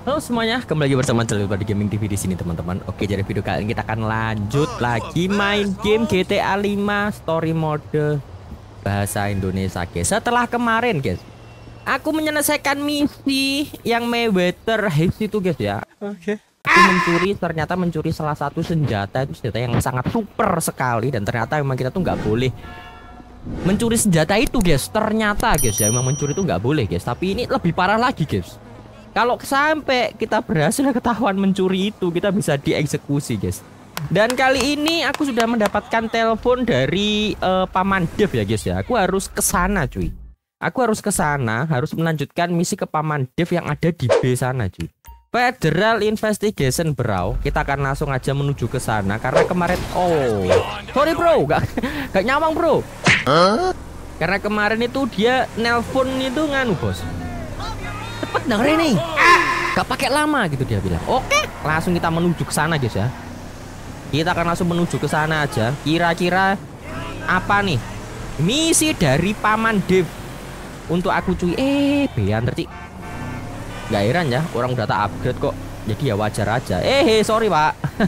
Halo semuanya, kembali lagi bersama channel di Gaming TV di sini teman-teman. Oke, jadi video kali ini kita akan lanjut lagi main game GTA 5 Story Mode bahasa Indonesia, guys. Setelah kemarin, guys, aku menyelesaikan misi yang Mayweather Heist itu, guys ya. Oke. Aku ternyata mencuri salah satu senjata, itu senjata yang sangat super sekali, dan ternyata memang kita tuh nggak boleh mencuri senjata itu, guys. Ternyata, guys ya, memang mencuri itu nggak boleh, guys. Tapi ini lebih parah lagi, guys. Kalau sampai kita berhasil ketahuan mencuri itu, kita bisa dieksekusi, guys. Dan kali ini aku sudah mendapatkan telepon dari Paman Dev ya, guys ya. Aku harus ke sana, cuy. Aku harus ke sana, harus melanjutkan misi ke Paman Dev yang ada di B sana, cuy. Federal Investigation, bro. Kita akan langsung aja menuju ke sana karena kemarin sorry, bro. Gak nyawang, bro. Karena kemarin itu dia nelpon itu nganu, bos. Cepet dengerin nih, gak pakai lama gitu dia bilang. Oke, langsung kita menuju ke sana, guys ya. Kita akan langsung menuju ke sana aja. Kira-kira apa nih misi dari Paman Dev untuk aku, cuy? Beanter, Cik. Gak heran ya, orang udah tak upgrade kok. Jadi ya wajar aja. Sorry, Pak.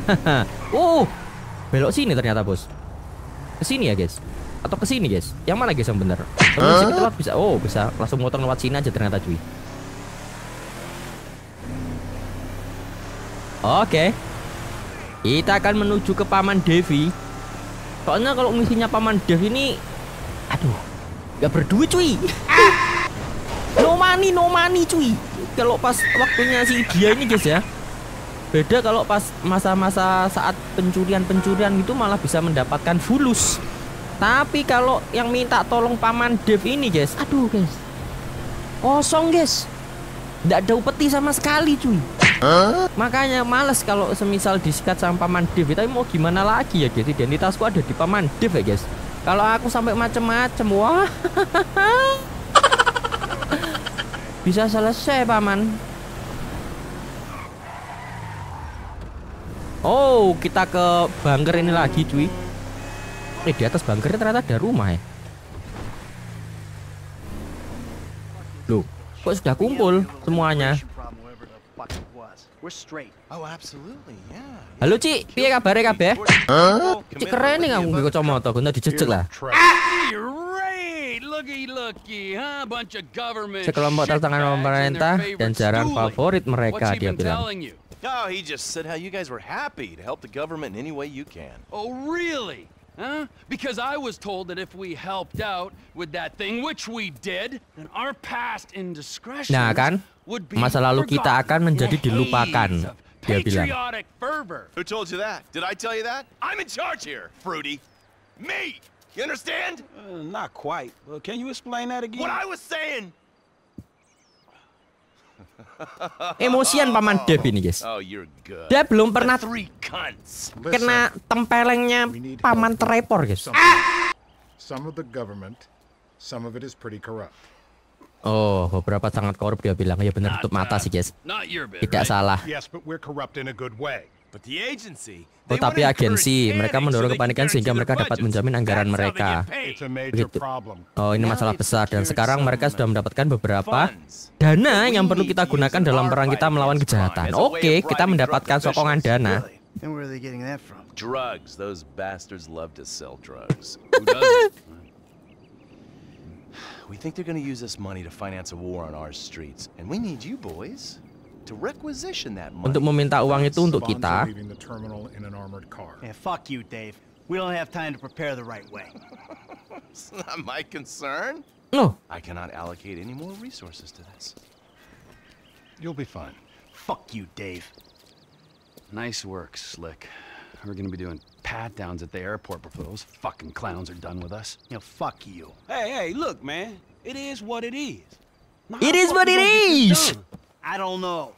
Belok sini ternyata, bos. Kesini ya, guys. Atau kesini, guys? Yang mana, guys, yang bener? Kita bisa. Bisa langsung motor lewat sini aja ternyata, cuy. Oke, kita akan menuju ke Paman Devi. Soalnya kalau misinya Paman Dev ini, aduh, gak berduit, cuy. No money, cuy. Kalau pas waktunya si dia ini, guys ya. Beda kalau pas masa-masa saat pencurian itu malah bisa mendapatkan fulus. Tapi kalau yang minta tolong Paman Dev ini, guys, aduh, guys, kosong, guys. Nggak ada upeti sama sekali, cuy. Makanya males kalau semisal disikat sama Paman Dev. Tapi mau gimana lagi ya, guys, identitasku ada di Paman Dev ya, guys. Kalau aku sampai macem-macem, wah, bisa selesai, Paman. Kita ke bunker ini lagi, cuy. Di atas bunkernya ternyata ada rumah ya. Loh, kok sudah kumpul semuanya? Halo, Cik, piye kabare kabeh? Cik keren nih kamu nggo kacamata, guna dijejek lah. Sekelompok tantangan pemerintah dan jaran favorit mereka, dia bilang. Oh, he just said how you guys were happy to help the government in any way you can. Oh, really? Huh? Because I was told that if we helped out with that thing, which we did, then our past indiscretions would be masa lalu kita akan menjadi dilupakan, dia bilang. Who told you that? Did I tell you that? I'm in charge here, Fruity. Me! You understand? Not quite. Can you explain that again? What I was saying! Emosian Paman Dev ini, guys. Dia belum pernah kena tempelengnya Paman Trevor, guys. Beberapa sangat korup, dia bilang. Ya benar, tutup mata sih, guys. Tidak salah. Tapi agensi mereka mendorong kepanikan sehingga mereka dapat menjamin anggaran mereka. Begitu. Ini masalah besar, dan sekarang mereka sudah mendapatkan beberapa dana yang perlu kita gunakan dalam perang kita melawan kejahatan. Oke, kita mendapatkan sokongan dana. Drugs. Those bastards love to sell drugs. We think they're going to use this money to finance a war on our streets, and we need you boys to requisition that money. Untuk meminta uang itu untuk kita. Yeah, fuck you, Dave. We don't have time to prepare the right way. It's not my concern. No. I cannot allocate any more resources to this. You'll be fine. Fuck you, Dave. Nice work, Slick. We're gonna be doing pat-downs at the airport before those fucking clowns are done with us. You know, fuck you. Hey, look, man. It is what it is. It is what it is. I don't know.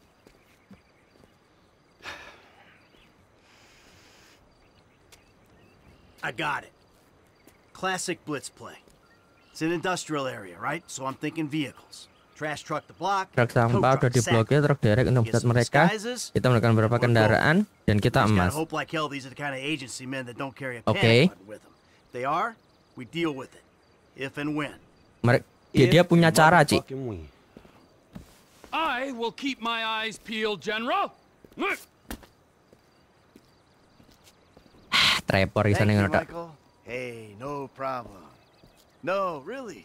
I got it. Classic blitz play. It's an industrial area, right? So I'm thinking vehicles. Trash truck the block. Truk sampah udah diblokir, truk derek untuk membuat mereka. Kita melakukan beberapa kendaraan dan kita emas. Oke. They are, we deal with it. If and when. Dia punya cara, Cik. I will keep my eyes peeled, General. Trevor di sana Thank you, ngeredak. Michael. Hey, no problem. No, really.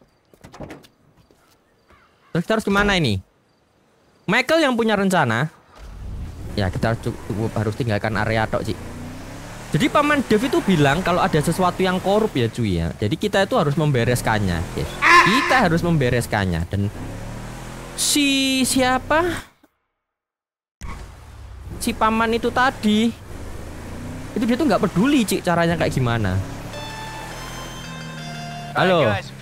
Terus kita harus kemana ini? Michael yang punya rencana. Ya kita cukup harus tinggalkan area tok, Cik. Jadi Paman Dev itu bilang kalau ada sesuatu yang korup ya cuy ya. Jadi kita itu harus membereskannya, yes. Kita harus membereskannya. Dan siapa? Si Paman itu tadi, itu dia tuh nggak peduli Cik caranya kayak gimana. Halo.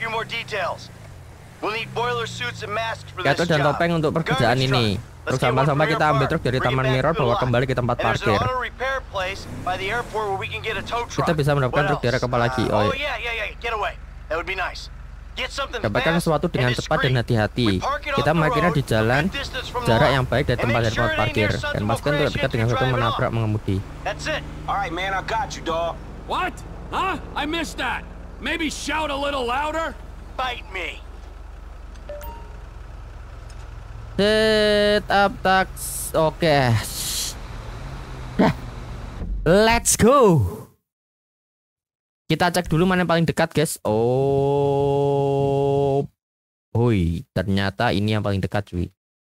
Gatot dan topeng untuk pekerjaan ini. Truk sampah-sampah kita ambil truk dari Taman Mirror bawa kembali ke tempat parkir. Kita bisa mendapatkan truk direct kapal lagi. Oh iya. Dapatkan sesuatu dengan cepat dan hati-hati. Kita parkirnya di jalan jarak yang baik dari tempat parkir dan pastikan tidak dekat dengan sesuatu menabrak mengemudi. Alright, man, I got you, dog. What? Huh? I missed that. Maybe shout a little louder? Bite me. Set up tax. Oke. Let's go. Kita cek dulu mana yang paling dekat, guys. Oh. Woi, ternyata ini yang paling dekat, cuy.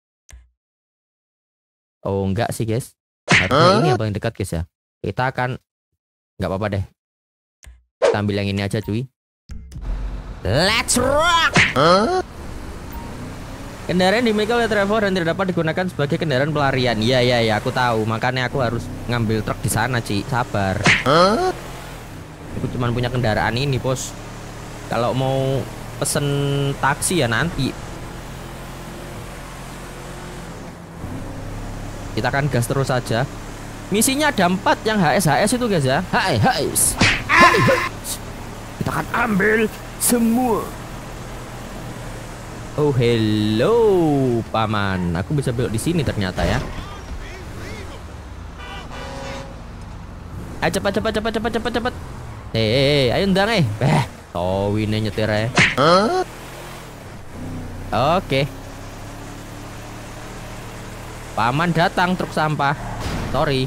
Oh, enggak sih, guys. Harusnya ini yang paling dekat, guys ya. Kita akan enggak apa-apa deh. Kita ambil yang ini aja, cuy. Let's rock. Kendaraan dimiliki oleh Trevor dan tidak dapat digunakan sebagai kendaraan pelarian. Iya, aku tahu. Makanya aku harus ngambil truk di sana, Ci. Sabar. Aku cuma punya kendaraan ini, bos. Kalau mau pesen taksi ya nanti. Kita akan gas terus saja. Misinya ada 4 yang HS itu, guys ya. HS. Kita akan ambil semua. Oh hello Paman, aku bisa belok di sini ternyata ya. Ayo cepat. Ayo ndang towine nyetir ya. Oke. Paman datang truk sampah. Sorry.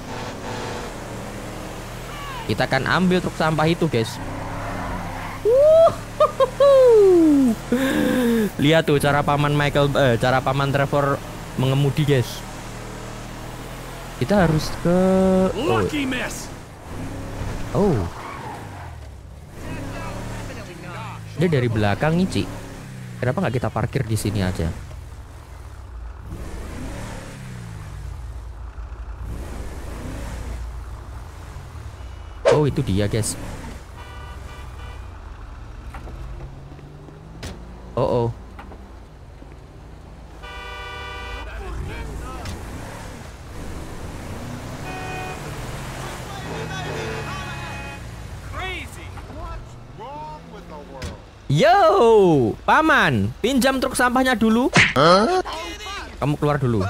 Kita akan ambil truk sampah itu, guys. Lihat tuh cara Paman Trevor mengemudi, guys. Kita harus ke Oh. Dia dari belakang nih, Ci. Kenapa nggak kita parkir di sini aja? Oh, itu dia, guys. Oh. Yo, Paman, pinjam truk sampahnya dulu. Kamu keluar dulu.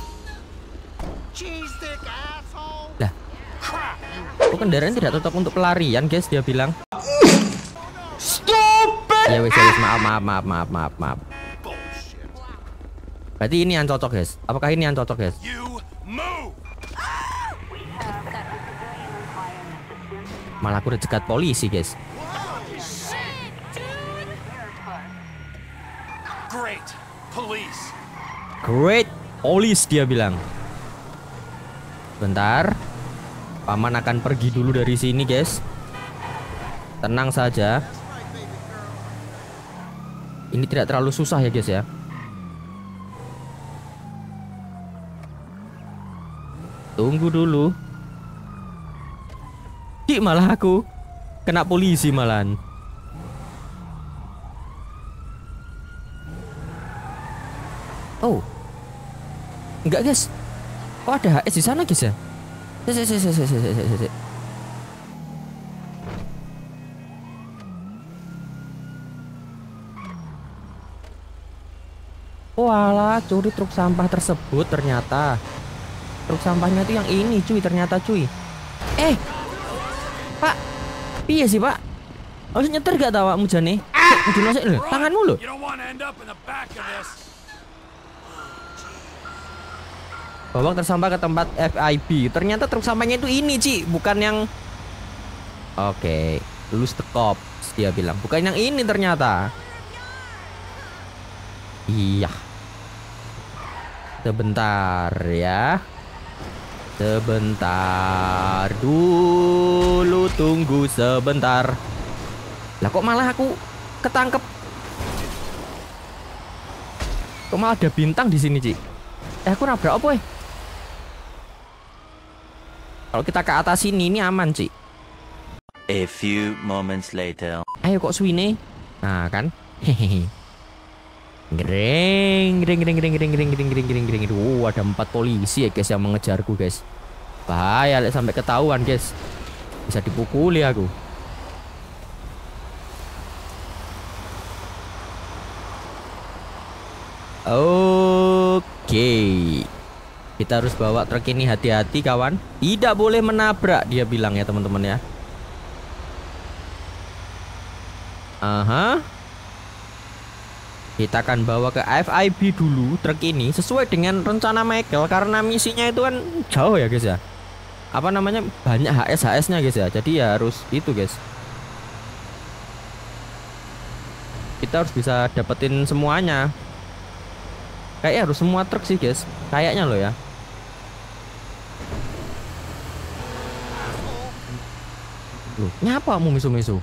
Lah, kok kendaraan tidak cocok untuk pelarian, guys? Dia bilang. Ya wes, maaf. Berarti ini yang cocok, guys. Apakah ini yang cocok, guys? Malah aku udah cegat polisi, guys. Great police dia bilang. Bentar. Paman akan pergi dulu dari sini, guys. Tenang saja. Ini tidak terlalu susah ya, guys ya. Tunggu dulu. Malah aku kena polisi malahan. Oh. Enggak, guys. Kok ada HS di sana, guys ya? Walah, curi truk sampah tersebut ternyata. Truk sampahnya itu yang ini, cuy, ternyata, cuy. Pak. Iya sih, Pak. Harus nyetir gak tahu awakmu jane? Tanganmu lho. Bawa truk sampah ke tempat FIB. Ternyata truk sampahnya itu ini, Ci, bukan yang Oke, lulus the cops dia bilang. Bukan yang ini ternyata. Iya. Sebentar ya. Sebentar dulu, tunggu sebentar. Lah kok malah aku ketangkep? Kok malah ada bintang di sini, Ci? Aku nabrak apa ya? Kalau kita ke atas ini aman, Ci. A few moments later. Ayo kok suine? Nah, kan? Hehehe. Greng. Ada 4 polisi ya, guys, yang mengejarku, guys. Bahaya sampai ketahuan, guys. Bisa dipukuli aku. Oke. Kita harus bawa truk ini hati-hati, kawan. Tidak boleh menabrak, dia bilang ya, teman-teman ya. Aha. Kita akan bawa ke FIB dulu truk ini sesuai dengan rencana Michael, karena misinya itu kan jauh ya, guys ya. Apa namanya? Banyak HS-nya, guys ya. Jadi ya harus itu, guys. Kita harus bisa dapetin semuanya. Kayaknya harus semua truk sih, guys. Kayaknya loh ya. Loh, nyapa mu misu-misu?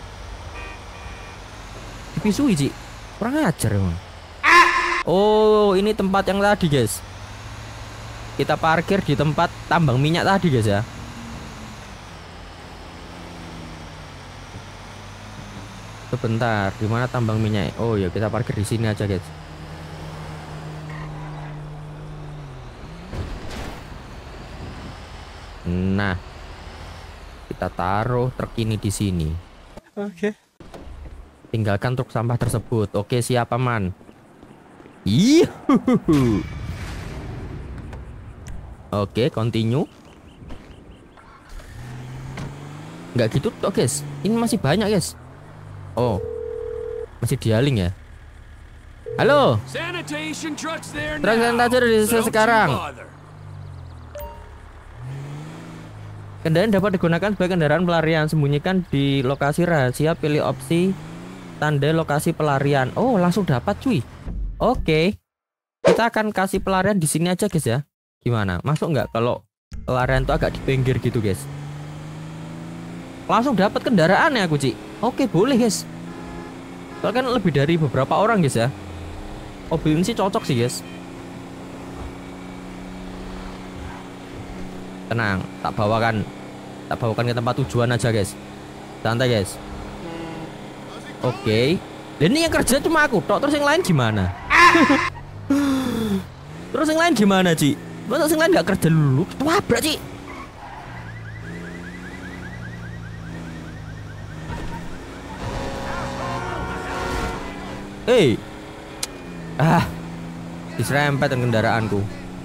Dipisui, Ci. Kurang ajar emang. Oh, ini tempat yang tadi, guys. Kita parkir di tempat tambang minyak tadi, guys ya. Sebentar, di mana tambang minyak? Oh ya, kita parkir di sini aja, guys. Nah, kita taruh truk ini di sini. Oke. Tinggalkan truk sampah tersebut. Oke, siap, aman. Ih. Oke, continue. Nggak gitu toh, guys. Ini masih banyak, guys. Oh, masih dialing ya. Halo. Truk sanitasi di sekarang. Kendaraan dapat digunakan sebagai kendaraan pelarian. Sembunyikan di lokasi rahasia. Pilih opsi tanda lokasi pelarian. Oh, langsung dapat, cuy. Oke. Kita akan kasih pelarian di sini aja, guys ya. Gimana? Masuk nggak kalau pelarian itu agak di pinggir gitu, guys? Langsung dapat kendaraan ya aku, Ci. Oke, boleh, guys. Soalnya kan lebih dari beberapa orang, guys ya. Mobil ini sih cocok sih, guys. Tenang, tak bawakan ke tempat tujuan aja, guys. Santai, guys. Oke. Dan ini yang kerja cuma aku tok, terus yang lain gimana? Terus yang lain gimana, Ci? Masa yang lain nggak kerja dulu? Tabrak, Ci. Diserempet kendaraanku.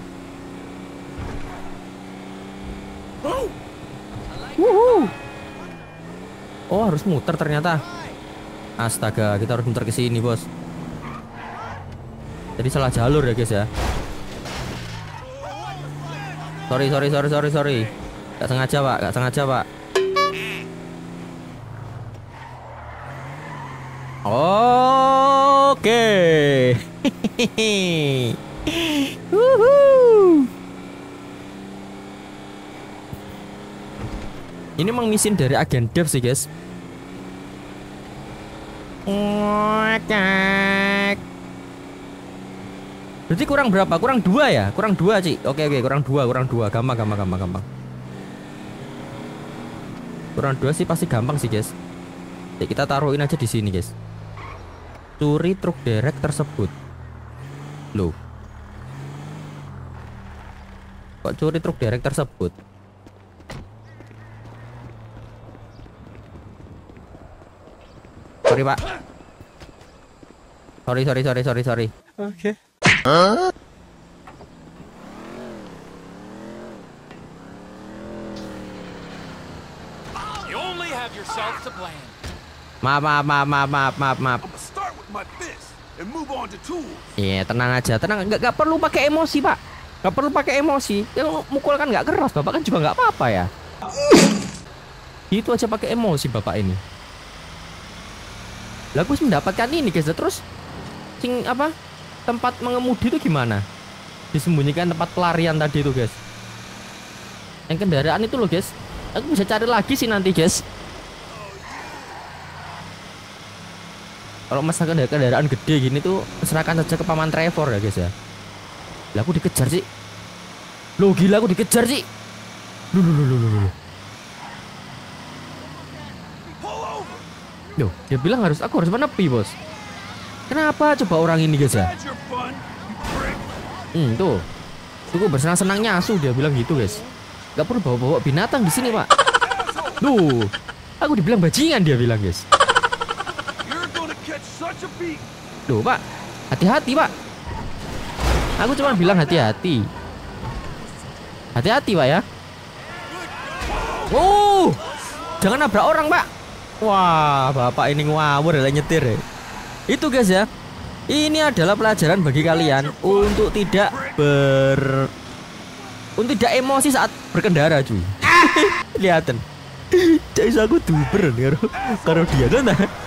Oh, harus muter ternyata. Astaga, kita harus muter ke sini, bos. Jadi salah jalur ya, guys ya. Sorry. Gak sengaja, Pak. Oke. Ini emang misi dari agen Dev sih, guys. Berarti kurang berapa? Kurang 2 ya? Kurang 2, Ci. Oke, kurang 2. Gampang. Kurang 2 sih pasti gampang sih, guys. Jadi kita taruhin aja di sini, guys. Curi truk derek tersebut. Loh. Kok curi truk derek tersebut? Sorry, Pak. Sorry. Oke. You only have yourself to blame. Maaf. Iya, tenang aja. Nggak perlu pakai emosi, Pak. Nggak perlu pakai emosi. Ya, mukul kan nggak keras, bapak kan juga nggak apa-apa ya. Itu aja pakai emosi bapak ini. Lah aku mendapatkan ini guys. Terus sing apa? Tempat mengemudi itu gimana? Disembunyikan tempat pelarian tadi itu guys. Yang kendaraan itu loh guys. Aku bisa cari lagi sih nanti guys. Kalau masalah kendaraan gede gini tuh serahkan saja ke paman Trevor ya guys ya. Lah aku dikejar sih. Loh gila aku dikejar sih. Loh. Loh, dia bilang aku harus menepi, Bos. Kenapa coba orang ini guys ya? Tuh. Tuh bersenang-senangnya asu dia bilang gitu, guys. Gak perlu bawa-bawa binatang di sini, Pak. Duh. Aku dibilang bajingan dia bilang, guys. Duh, Pak. Hati-hati, Pak. Aku cuma bilang hati-hati. Hati-hati, Pak ya. Jangan nabrak orang, Pak. Wah, Bapak ini ngawur lah nyetir ya. Itu guys ya. Ini adalah pelajaran bagi kalian untuk tidak emosi saat berkendara, cuy. Kelihatan. Jadi aku duper karo dia kan.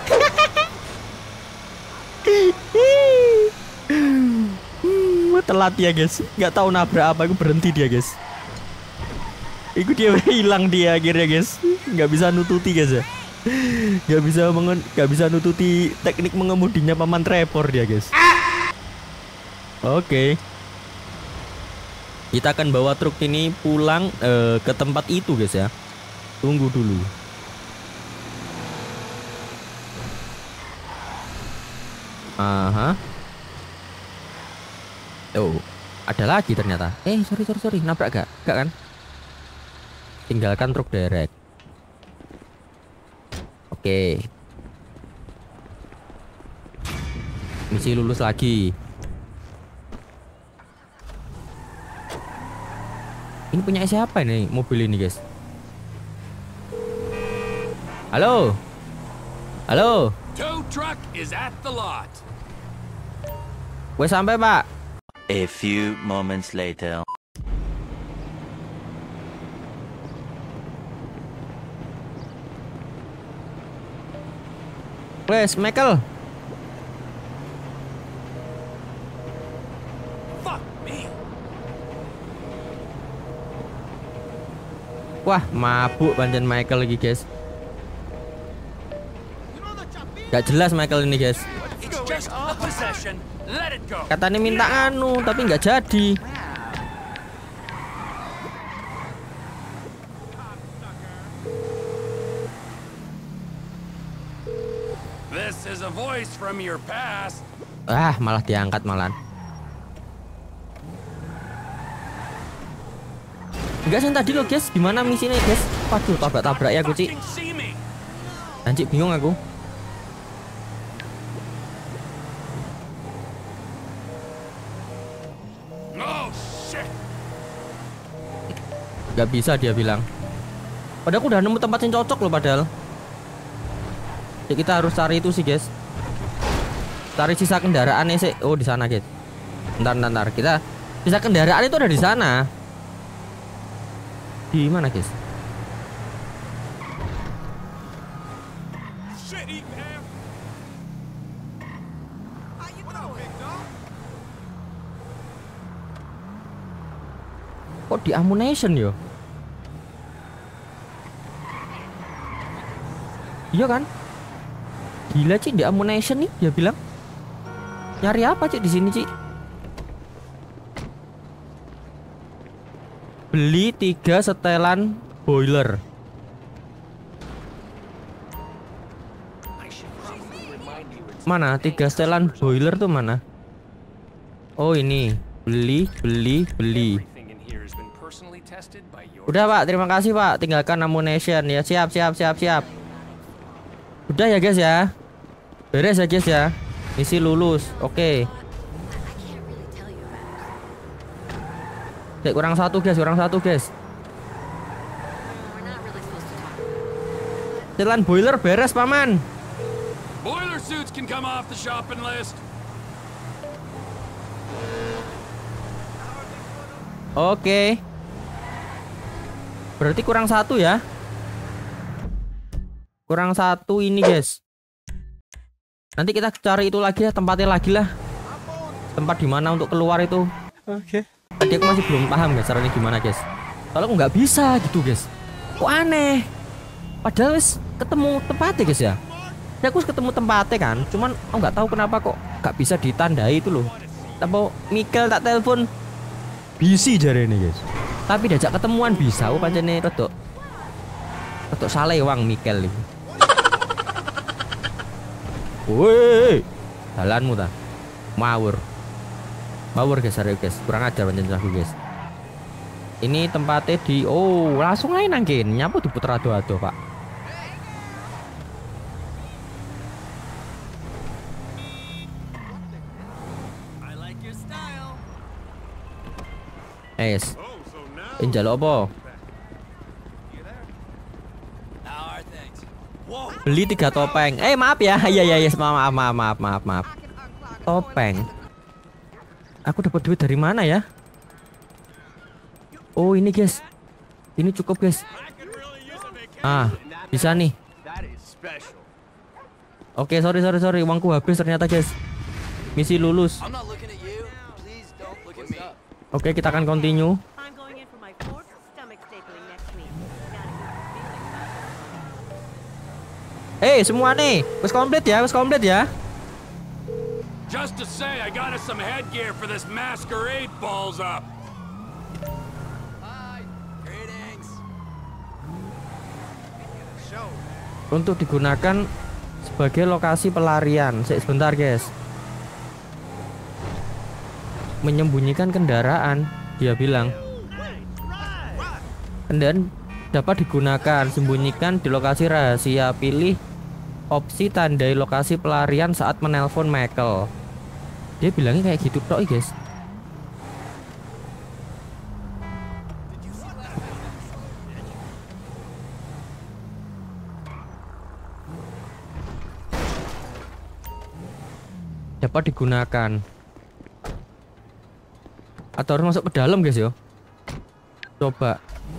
Telat ya guys, nggak tahu nabrak apa, aku berhenti dia guys. Itu dia hilang dia akhirnya guys, nggak bisa nututi guys ya, nggak bisa nututi teknik mengemudinya paman Trevor dia guys. Oke. Kita akan bawa truk ini pulang ke tempat itu guys ya. Tunggu dulu. Aha. Oh, ada lagi ternyata. Sorry, nabrak gak? Gak kan? Tinggalkan truk derek. Oke. Misi lulus lagi. Ini punya siapa ini mobil ini, guys? Halo? Tow truck is at the lot. Gue sampai, Pak. A few moments later. Wes, Michael. Fuck me. Wah, mabuk pancen Michael lagi, guys. Gak jelas Michael ini, guys. It's just a possession. Let it go. Katanya minta anu, tapi nggak jadi. This is a voice from your past. Malah diangkat malah. Enggak sih tadi loh guys, gimana misinya guys? Waduh, tabrak-tabrak ya aku, Ci. Anjir, bingung aku. Gak bisa dia bilang. Padahal aku udah nemu tempat yang cocok loh padahal. Ya kita harus cari itu sih guys. Cari sisa kendaraannya sih. Oh di sana guys. Bentar. Kita sisa kendaraan itu ada di sana. Di mana guys? Kok di ammunition yo? Iya kan? Gila Ci, di ammunition nih dia bilang. Nyari apa Ci di sini Ci? Beli 3 setelan boiler. Mana 3 setelan boiler tuh mana? Oh ini, beli. Udah Pak, terima kasih Pak. Tinggalkan ammunition ya. Siap. Udah ya guys ya. Beres ya guys ya. Misi lulus. Oke. Kurang satu guys. Jalan boiler beres paman. Boiler suits can come off the shopping list. Oke. Berarti kurang 1 ya. Kurang 1 ini guys. Nanti kita cari itu lagi ya, tempatnya lagi lah. Tempat di mana untuk keluar itu. Oke. Tadi aku masih belum paham guys caranya gimana guys. Kalau aku nggak bisa gitu guys. Kok aneh. Padahal wis ketemu tempatnya guys ya. Ya aku ketemu tempatnya kan. Cuman aku nggak tahu kenapa kok nggak bisa ditandai itu loh. Tapi Mikel tak telepon busy jare ini guys. Tapi diajak ketemuan bisa. Oh pancene rodok salewang Mikel ini. Woi, jalanmu ta. Mawur guys, hari guys. Kurang ajar pancen aku guys. Ini tempatnya di langsung lain nangkin. Nyapu diputer ado-ado, Pak. Njalo apa? Beli 3 topeng. Maaf ya. Iya, maaf. Topeng. Aku dapat duit dari mana ya? Oh, ini guys. Ini cukup, guys. Bisa nih. Oke, sorry. Uangku habis ternyata, guys. Misi lulus. Oke, kita akan continue. Semua nih. Wes komplit ya. Just to say, I got us some headgear for this masquerade balls up. Hi, greetings. Untuk digunakan sebagai lokasi pelarian. Sebentar, guys. Menyembunyikan kendaraan, dia bilang. Kendaraan dapat digunakan, sembunyikan di lokasi rahasia. Pilih opsi tandai lokasi pelarian saat menelpon Michael. Dia bilangnya kayak gitu tok, guys. Dapat digunakan. Atau harus masuk ke dalam, guys, yo. Coba.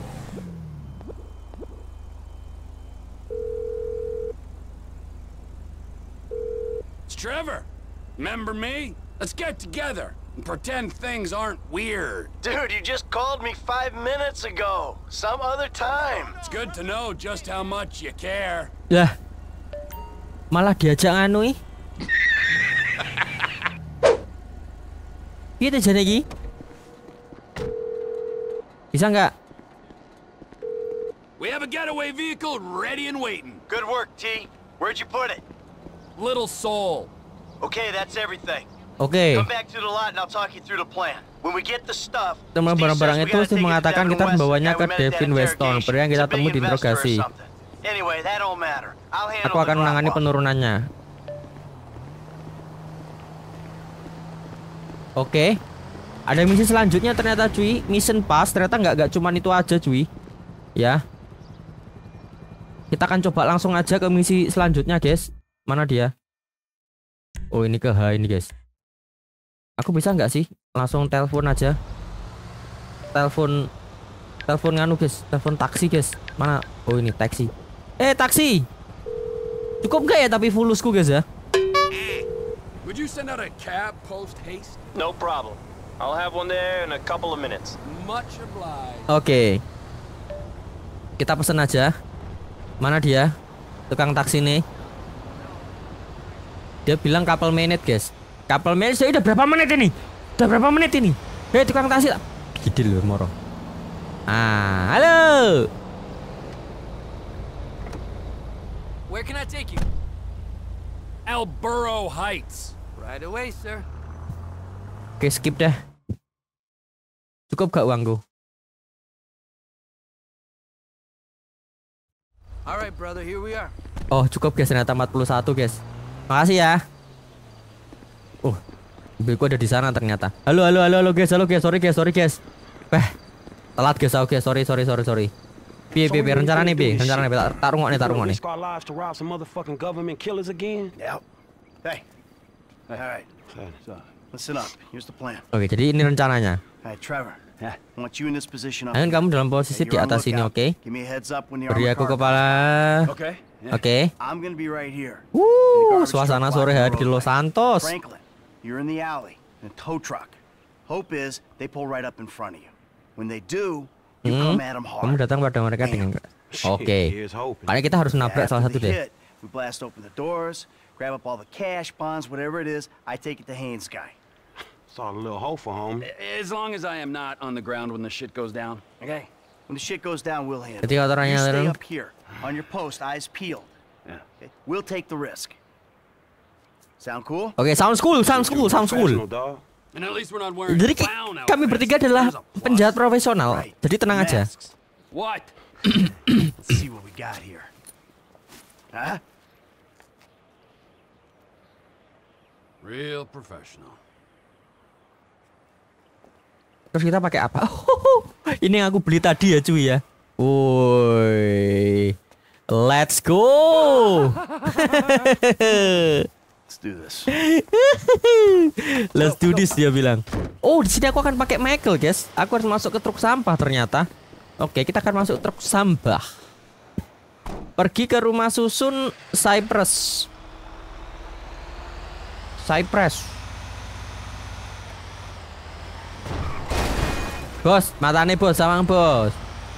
Trevor, remember me? Let's get together and pretend things aren't weird. Dude, you just called me 5 minutes ago. Some other time. It's good to know just how much you care. Lah. Malah diajak nganu ih. Piye jane iki? Bisa nggak? We have a getaway vehicle ready and waiting. Good work, T. Where'd you put it? Little Soul. Okay, that's everything. Oke. Come back to the lot and I'll talk you through the plan. When we get the stuff, teman barang-barang itu Steve mengatakan kita membawanya ke Devin Weston, pria yang kita temui di interogasi. Anyway, that don't matter. Aku akan menangani penurunannya. Oke. Ada misi selanjutnya ternyata, cuy. Mission pass ternyata nggak cuman itu aja, cuy. Ya. Kita akan coba langsung aja ke misi selanjutnya, guys. Mana dia? Oh, ini ke H ini, guys. Aku bisa nggak sih langsung telepon aja? Telepon nganu, guys. Telepon taksi, guys. Mana? Oh, ini taksi. Taksi. Cukup nggak ya tapi fulusku, guys ya? Would you send out a cab post haste? No problem. I'll have one there in a couple of minutes. Much obliged. Oke. Kita pesen aja. Mana dia? Tukang taksi nih. Dia bilang couple minute, guys. Couple minute. Udah berapa menit ini? Tukang taksi. Gidil lho moro. Halo. Where can I take you? Alborough Heights. Right away, sir. Oke, skip dah. Cukup gak uangku? Alright, brother, here we are. Oh, cukup, guys. Ternyata 41, guys. Makasih ya. Mobilku ada di sana ternyata. Halo guys. Sorry guys. Telat guys. Oke, sorry. Piye rencana nih, Rencana nih, tak rungokne. Hey. All right. Listen up. Here's the plan. Oke, jadi ini rencananya. Hey, Trevor. I want you in this position up Dan here. kamu dalam posisi di You're on atas sini, lookout. oke? Give me a heads up when the Beri armored aku car kepala. Okay. Oke. I'm gonna be right here. In the garbage Suasana truck sore blocking hari the di Los roadway. Santos. Franklin, you're in the alley in a tow truck. Hope is they pull right up in front of you. When they do, you come at them Kamu hard. datang pada mereka dengan Oke. Karena kita harus nabrak After salah the satu deh. hit, we blast open the doors, grab up all the cash, bonds, whatever it is. I take it to Haynes guy. Saw a little hope for home. As long as I am not on the ground when the shit goes down. Okay. When the shit goes down, we'll handle it. Ketika orangnya You stay turun. up here on your post, eyes peeled. Yeah. Okay? We'll take the risk. Sound cool? Oke, sounds cool. Professional, dog. And at least we're not wearing Jadi clown kami outfits. bertiga adalah penjahat profesional. Right. Jadi tenang aja. Masks. What? Let's see what we got here. Huh? Real professional. Terus kita pakai apa? Ini yang aku beli tadi ya, cuy ya. Woi. Let's go. Let's do this. Let's do this, dia bilang. Oh, di sini aku akan pakai Michael, guys. Aku harus masuk ke truk sampah ternyata. Oke, kita akan masuk truk sampah. Pergi ke rumah susun Cypress. Bos, matane bos, samang bos.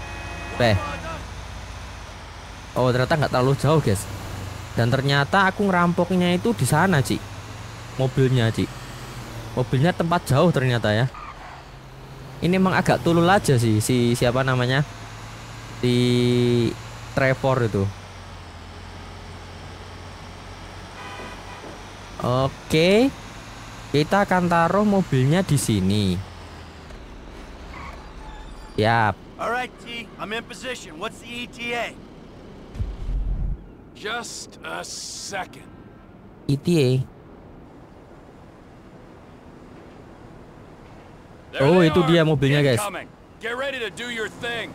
Oh, ternyata nggak terlalu jauh, guys. Dan ternyata aku ngerampoknya itu di sana, Ci. Mobilnya, Ci. Mobilnya tempat jauh ternyata ya. Ini emang agak tulul aja sih si siapa namanya? Si Trevor itu. Oke. Kita akan taruh mobilnya di sini. Yap. All right, T. I'm in position. What's the ETA? Just a second. ETA. There Oh, they itu are. dia mobilnya, guys. Incoming. Get ready to do your thing.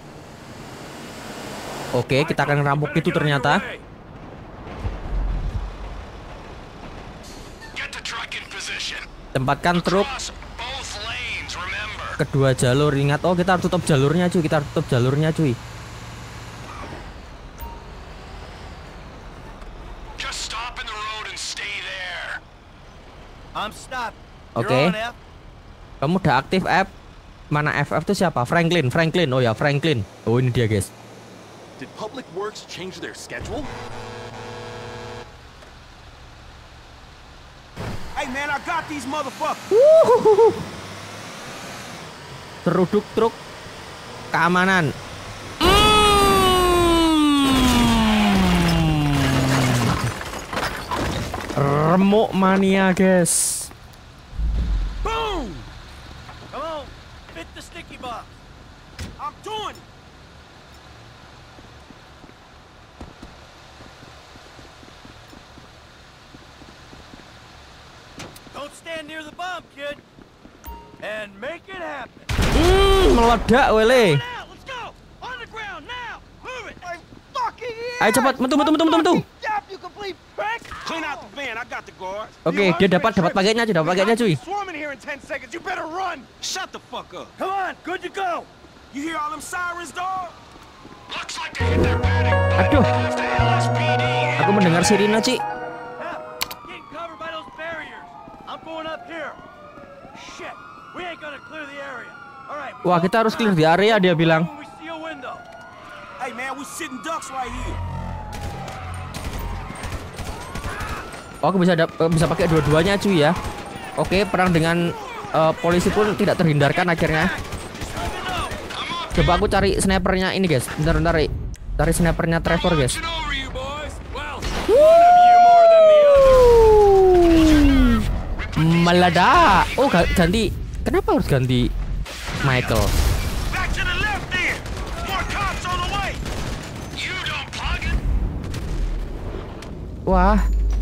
Oke, kita akan ngerampok itu ternyata. Get the truck in position. Tempatkan truk Cross both lanes, remember. kedua jalur. Ingat, oh kita harus tutup jalurnya, cuy. Kita harus tutup jalurnya, cuy. Just stop in the road and stay there. I'm stopped. Oke. You're on, F. Kamu udah aktif F. Mana FF itu siapa? Franklin. Oh ya, Franklin. Oh, ini dia, guys. Did Public Works change their schedule? Hey man, I got these motherfuckers. Seruduk truk keamanan. Remuk mania, guys. Boom! Come on, fit the sticky box. I'm doing it. Don't stand near the bomb, kid. And make it happen. Meledak, wele. Now, let's go. On the ground now. Move it. I fucking Ayo cepat, mentu. you complete prick. Clean out the van. I got the guards. Oke, dia dapat pakainya, cuy. Swarming here in 10 seconds. You better run. Shut the fuck up. Come on, good to go. You hear all them sirens, dog? Looks like they hit their panic. Aduh, It's the LSPD. aku mendengar sirine, Ci. Now, getting covered by those barriers. I'm going up here. Shit, we ain't gonna clear the area. All right. Wah, kita harus clear di area, dia bilang. When we see a window. Hey man, we sitting ducks right here. Oh, aku bisa pakai dua-duanya, cuy ya. Oke, perang dengan polisi pun tidak terhindarkan akhirnya. Coba aku cari snipernya ini, guys. Bentar. Cari snipernya Trevor, guys. Over you boys. Well, one of you more than the other. Meledak. Oh, ganti. Kenapa harus ganti Michael? Back to the left there. More cops on the way. You don't plug it. Wah.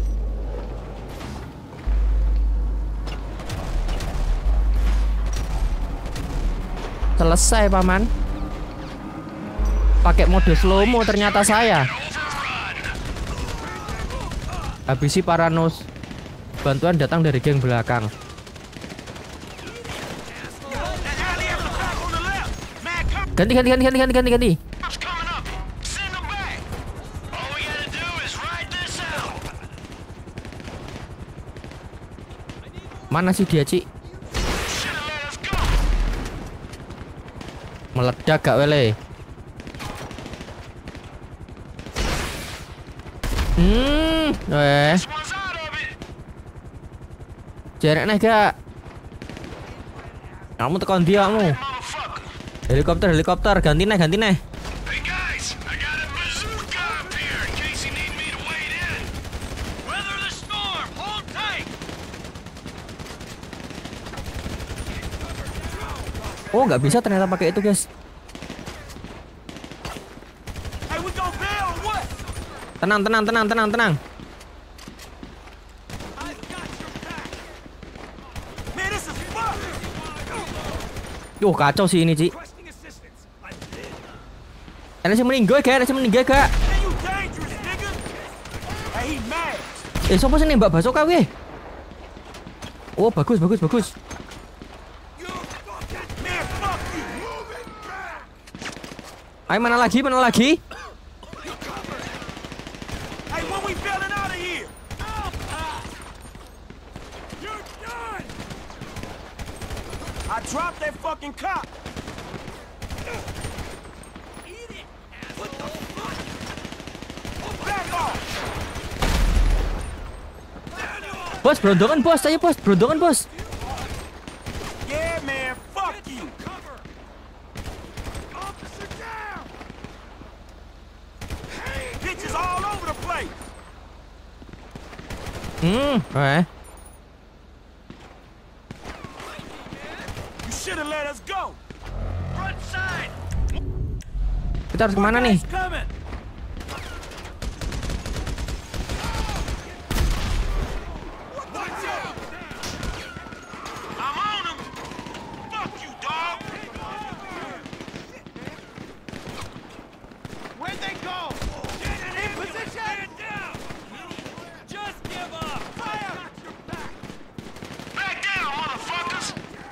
Selesai, paman. Pakai mode slow mo ternyata saya. Habisi Paranos. Bantuan datang dari geng belakang. Ganti. Cops coming up. Send them back. All we gotta do is ride this out. Mana sih dia, Ci? Should've let us go. Meledak gak wele? This one's out of it. Jarak nih gak? Kamu tekan dia kamu. Motherfucker. Helikopter, ganti nih. Hey guys, I got a bazooka up here in case you need me to wade in. Weather the storm. Hold tight. Oh, nggak bisa ternyata pakai itu, guys. Hey, we go bail or what? Tenang. I've got your back. Man, this is fun. Kacau sih ini, Ci. Requesting assistance. I'm dead. Ada yang meninggal gak? Man, you dangerous, nigga. Hey, he mad. Siapa sih nembak basoka weh? Oh, bagus. Man, fuck you. Ayo, mana lagi? Hey, when we bailing out of here? You're done. I dropped that fucking cop. Eat it. What the fuck? Back off. Bos, berondokan bos, ayo bos, berondokan bos. Yeah, man, fuck you. Cover. Officer down. Hey, bitches all over the place. You should have let us go. Front side. Kita harus kemana nih? Guys coming. I'm on him. Fuck you, dog. Where'd they go? In position. Down. Just give up. Fire. Back down, motherfuckers.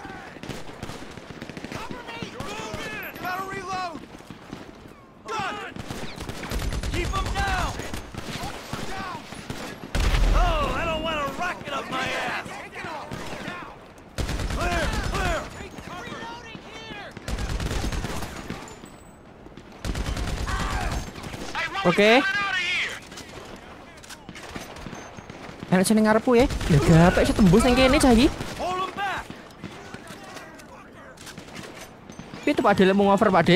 Cover me. Move in. Gotta reload. Gun. Keep them down. Oh, I don't want to rocket up my ass. Clear. Reloading here. Hey, when Oke. we coming out of here? Enak sini ngarepku ya. Lah gapek sih tembus nang kene cah iki. Hold them back. Itu Pak De mau ngover Pak De.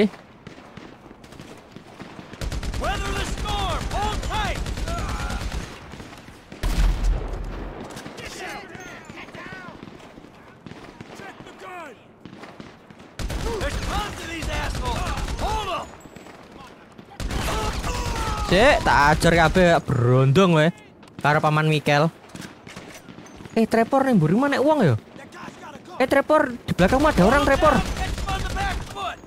Weather the storm. Hold tight. Check the gun. There's tons of these assholes. Hold them. Cek, tak ajar kabeh berondong weh. Karo paman Mikel. Trevor nih mburi mana uang ya? That guy's gotta go. Trevor, di belakangmu ada orang Trevor. Catch him on the back foot.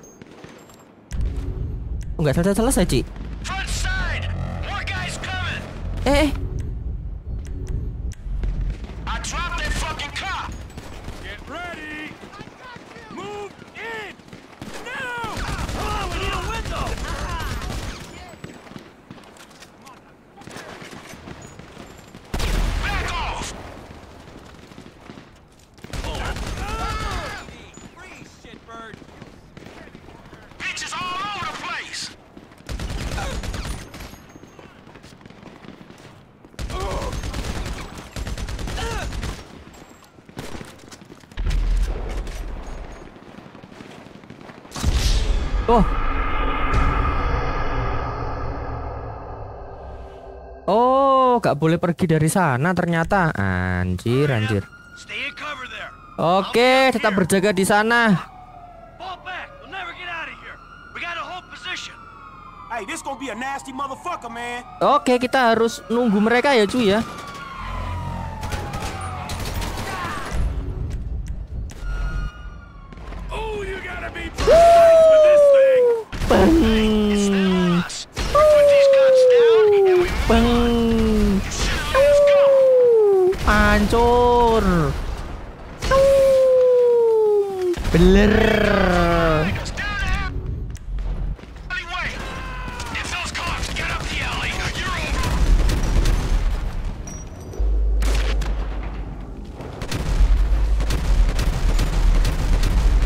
Enggak selesai, Ci. Front side. More guys coming. Eh, I dropped that fucking cop. Get ready. Move in. Now. Oh, we need a window. Back off. Freeze, shitbird. Bitches all over the place. oh. Oh, gak boleh pergi dari sana ternyata. Anjir. Stay in cover there. Oke, tetap berjaga di sana. Fall back. We'll never get out of here. We gotta hold position. Hey, this gonna be a nasty motherfucker, man. Oke, kita harus nunggu mereka ya cuy ya. Oh, you gotta be precise with this thing. Bang. Us. We put these cops down and we move Bang. on. You should've let us go. Hancur. Beler. Take us down there.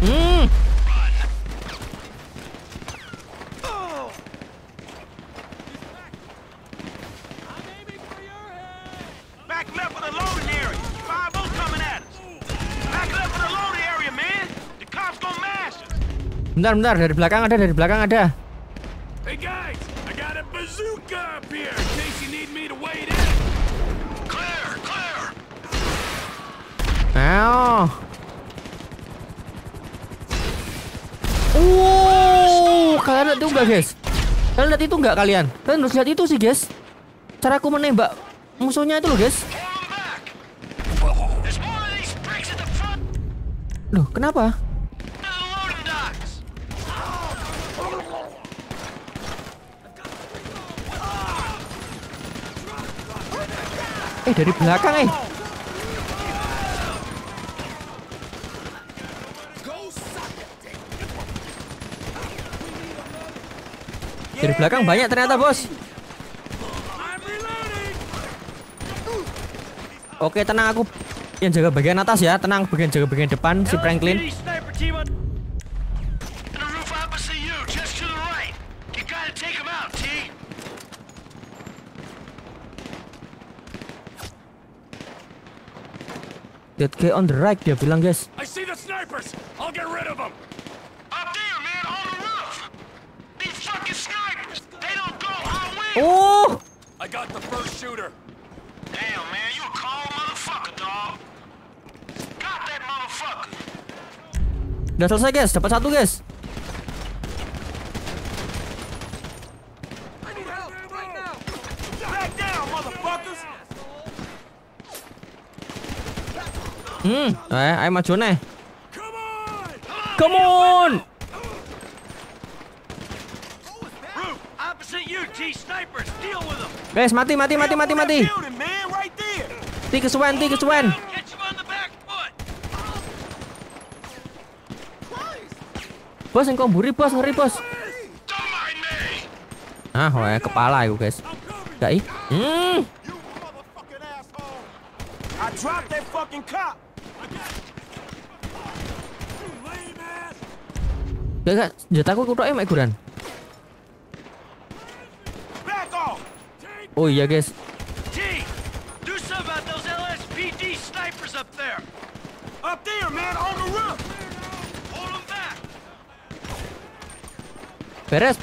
Back left of the loading area. 5-0 coming at us. Back left of the loading area, man. The cops gonna mash us. Bentar, dari belakang ada. Hey guys, I got a bazooka up here in case you need me to wade in. Clear. Ayo. Kalian lihat itu enggak, guys? Kalian lihat itu enggak kalian? Kalian harus lihat itu sih, guys. Caraku menembak musuhnya itu loh, guys. Loh, kenapa? Dari belakang, Dari belakang banyak ternyata, bos. Oke, tenang, aku yang jaga bagian atas ya. Tenang, jaga bagian depan si Franklin. That guy on the right, dia bilang, guys. I see the snipers. I'll get rid of them. Up there, man, on the roof. These fucking snipers. They don't go. I'll win. Oh! I got the first shooter. Damn, man, you a cold motherfucker, dog. Got that motherfucker. Udah selesai, guys. Dapat satu, guys. Back down, motherfuckers. Ayo maju nih. Come on. Guys, mati. Ti kesuwen. Bos, engkau buri, bos, ngeri, bos. Kepala itu, guys. Gak I dropped that fucking cop. Gak, senjataku kutok emak ikuran. Oh iya, guys. Do something about those LSPD snipers up there. Up there, man, on the roof. Hold them back. Beres.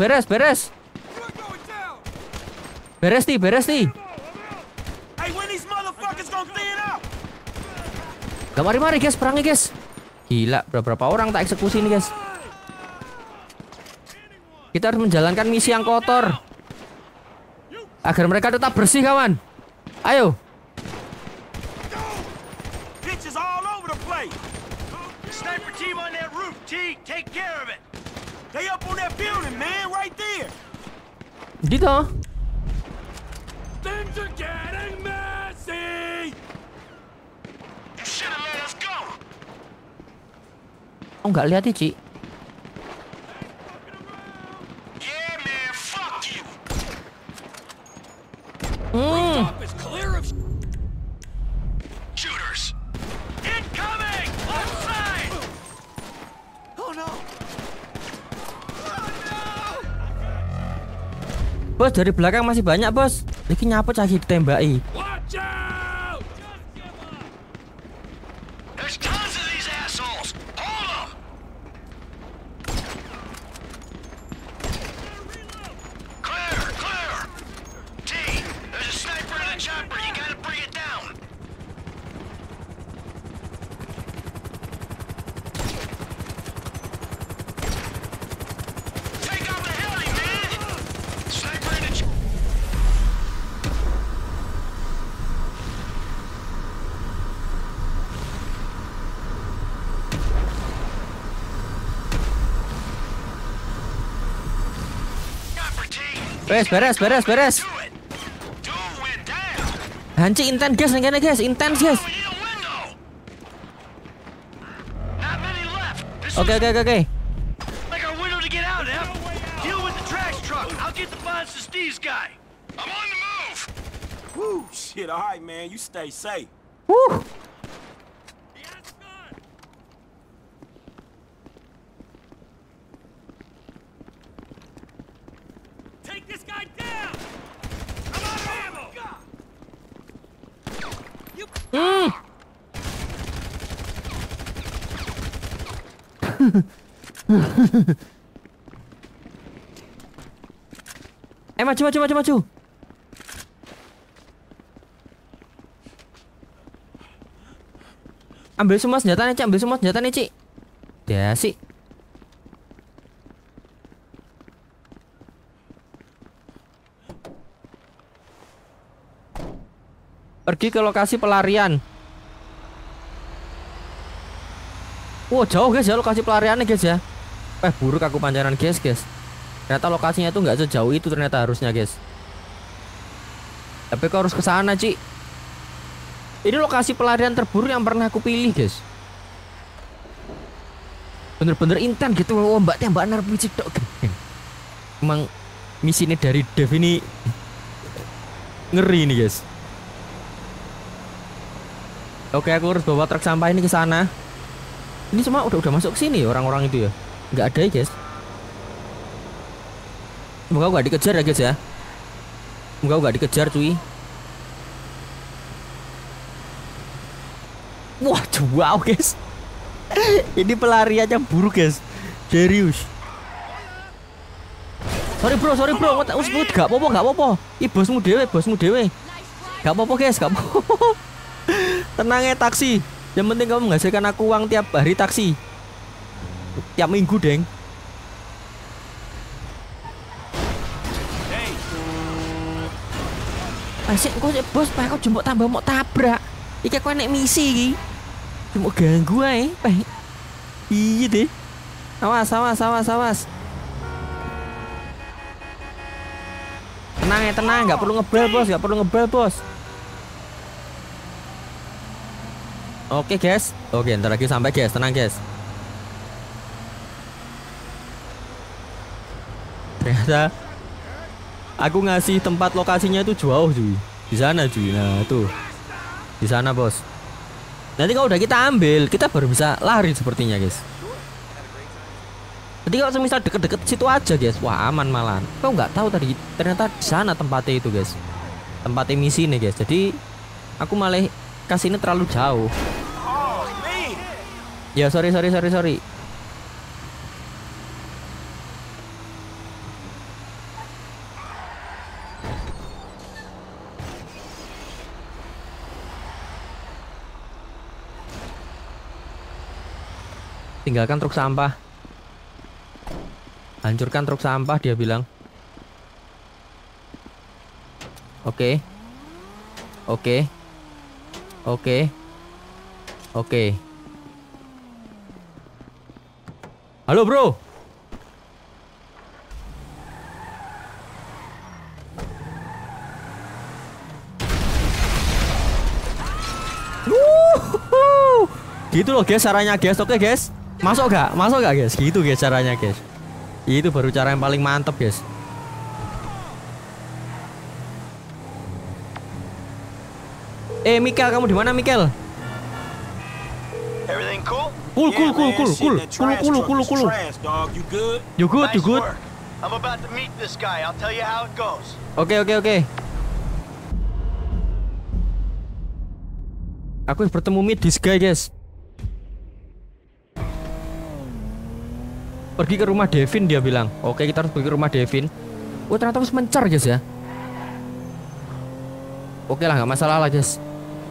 Beres, Ti. Hey, when these motherfuckers gonna thin out? Gak mari, guys, perangnya, guys. Gila, berapa orang tak eksekusi nih, guys. Kita harus menjalankan misi yang kotor agar mereka tetap bersih, kawan. Ayo. Bitches all over the place. Sniper team on that roof, T. Take care of it. They up on that building, man, right there. Gitu. Things are getting messy. You should have let us go. Oh, nggak lihat, Ci. Yeah, man, fuck you. Is clear of shooters. Incoming! Outside! Oh no! Bos, dari belakang masih banyak, bos. Iki nyapa cah ditembaki. Watch out! There's tons of these assholes. Hold them. Clear. T, there's a sniper in the chopper. You gotta bring it down. Take out the heli, man. Sniper in the chopper. Beres. Hanci intens, guys, nengkene, guys, intens, guys. Oke. Like our window to get out, Em. Deal with the trash truck. I'll get the bonds to Steve's guy. I'm on the move. Woo, shit, all right, man. You stay safe. Maju. Ambil semua senjatanya, Cik. Ya sih. Pergi ke lokasi pelarian. Wow, jauh guys ya lokasi pelariannya guys ya. Buruk aku pancaran guys. Ternyata lokasinya itu nggak sejauh itu ternyata harusnya guys. Tapi kau harus ke sana, Ci. Ini lokasi pelarian terburuk yang pernah aku pilih guys. Bener-bener intent gitu. Oh, mbak RPG dok. Emang misi ini dari Dev ini ngeri nih guys. Oke, aku harus bawa truk sampah ini ke sana. Ini semua udah masuk ke sini orang-orang itu ya. Nggak ada ya guys. Semoga nggak dikejar ya guys ya. Semoga nggak dikejar cuy. Wah, wow guys. Ini pelariannya buruk guys. Serius. Sorry bro. Gak apa-apa. Ih, bosmu dewe. Gak apa-apa guys, gak apa-apa. Tenang ya taksi. Yang penting kamu menghasilkan aku uang tiap hari taksi. Tiap minggu, Deng. Asik kok bos, Pak, kok jemput tambah mau tabrak. Iki aku nek misi iki. Cuma ganggu ae, Pak. Iya deh. Awas. Tenang, nggak perlu ngebel bos. Oke guys, ntar lagi sampai guys, tenang guys. Ternyata aku ngasih tempat lokasinya itu jauh cuy, di sana cuy. Nah tuh, di sana bos. Nanti kalau udah kita ambil, kita baru bisa lari sepertinya guys. Jadi kalau semisal deket-deket situ aja guys, wah aman malan. Kau nggak tahu tadi ternyata di sana tempatnya itu guys, tempatnya misi nih guys. Jadi aku malah kasih ini terlalu jauh. Ya sorry. Tinggalkan truk sampah. Hancurkan truk sampah dia bilang. Oke. Halo bro. Gitu loh guys caranya guys. Oke guys. Masuk gak guys? Gitu guys caranya guys. Itu baru cara yang paling mantep guys. Mikel, kamu di mana Mikel? Everything cool? Cool. You good? I'm about to meet this guy. I'll tell you how it goes. Oke. Aku harus bertemu meet this guy guys. Pergi ke rumah Devin dia bilang. Oke, kita harus pergi ke rumah Devin. Oh, ternyata harus mencar guys ya. Oke lah, nggak masalah lah guys.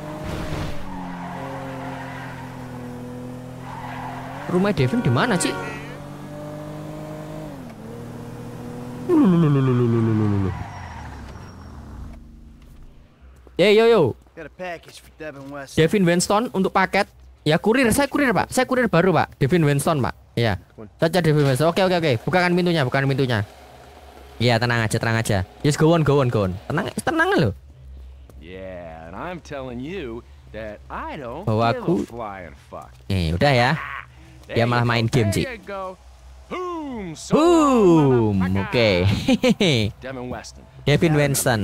Rumah Devin di mana sih? Yo. Devin Winston untuk paket. Ya kurir, saya kurir pak. Saya kurir baru pak. Devin Winston pak. Iya. Saja Devin Winston. Oke. Bukakan pintunya. Iya tenang aja. Yes go on. Tenang lo. Yeah, and I'm telling you that I don't bahwa aku. Udah ya. Dia malah main game sih. Oke. Devin Winston.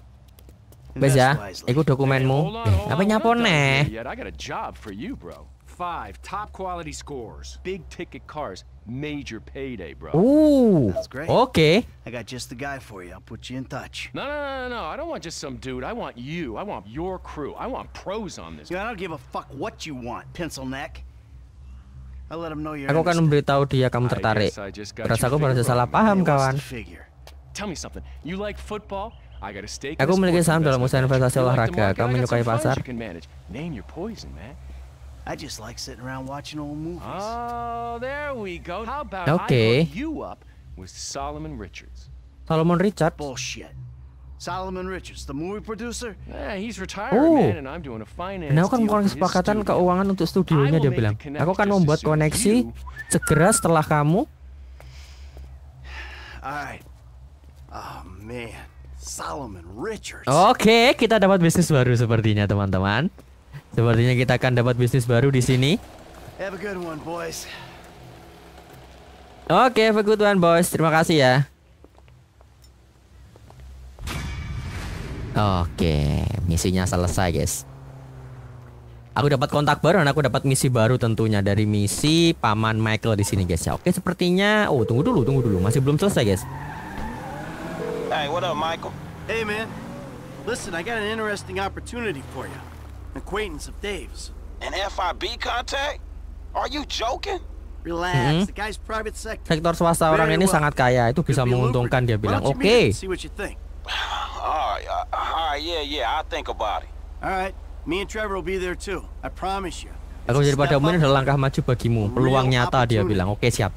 Wes ya, iku dokumenmu. Apa nyapone? 5 top quality scores. Big ticket cars. Major payday, bro. That's great. Oke. I got just the guy for you. I'll put you in touch. No. I don't want just some dude. I want you. I want your crew. I want pros on this. Yeah, I don't give a fuck what you want, pencil neck. I'll let him know you're Aku akan memberitahu dia kamu tertarik. Rasa aku baru salah paham, kawan. Tell me something. You like football? I got a stake. Aku memiliki saham dalam usaha investasi olahraga. Kamu menyukai pasar? Name your poison, man. I just like sitting around watching old movies. Oh, there we go. How about Okay. I hook you up with Solomon Richards? Solomon Richard? Bullshit. Solomon Richards, the movie producer? Yeah, he's retiring, man, and I'm doing a finance Dan aku akan deal membuat for his kesepakatan studio. keuangan untuk studionya, dia bilang. Aku akan membuat koneksi segera setelah kamu. Alright. Oh man, Solomon Richards. Oke, kita dapat bisnis baru sepertinya, teman-teman. Sepertinya kita akan dapat bisnis baru di sini. Have a good one, boys. Oke, have a good one, boys. Terima kasih ya. Oke, misinya selesai, guys. Aku dapat kontak baru dan aku dapat misi baru tentunya dari misi Paman Michael di sini, guys ya. Oke, sepertinya tunggu dulu. Masih belum selesai, guys. Hey, what up, Michael? Hey, man. Listen, I got an interesting opportunity for you. An acquaintance of Dave's. An FIB contact? Are you joking? Relax, the guy's private sector. Sektor swasta orang ini sangat kaya, itu bisa menguntungkan, dia bilang. Oke. See what you think. All right, yeah, I'll think about it. All right, me and Trevor will be there too. I promise you. Aku jadi padamu ini adalah langkah maju bagimu, peluang nyata, dia bilang. Oke, siap.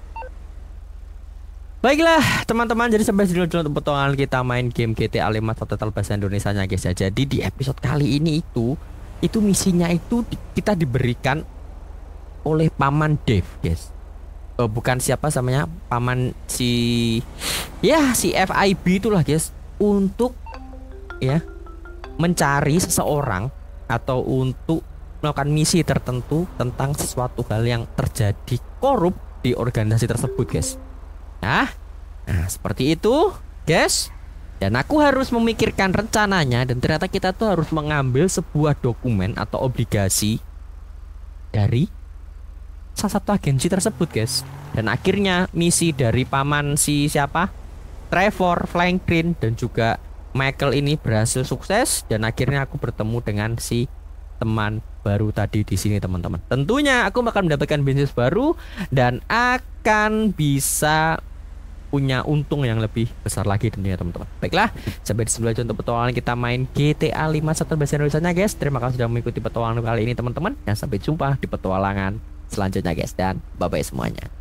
Baiklah teman-teman, jadi sampai sini dulu untuk petualangan kita main game GTA 5 total bahasa Indonesianya, guys ya. Jadi di episode kali ini itu misinya itu kita diberikan oleh Paman Dave, guys. Bukan siapa namanya, paman si FIB itulah, guys, untuk ya mencari seseorang atau untuk melakukan misi tertentu tentang sesuatu hal yang terjadi korup di organisasi tersebut, guys. Nah, seperti itu, guys. Dan aku harus memikirkan rencananya, dan ternyata kita tuh harus mengambil sebuah dokumen atau obligasi dari salah satu agensi tersebut, guys. Dan akhirnya misi dari paman si siapa? Trevor, Franklin, dan juga Michael ini berhasil sukses, dan akhirnya aku bertemu dengan si teman baru tadi di sini, teman-teman. Tentunya aku akan mendapatkan bisnis baru dan akan bisa punya untung yang lebih besar lagi tentunya, teman-teman. Baiklah, sampai di sebelah untuk petualangan kita main GTA 5 satu bahasa Indonesianya, guys. Terima kasih sudah mengikuti petualangan kali ini, teman-teman. Dan sampai jumpa di petualangan selanjutnya, guys. Dan bye-bye semuanya.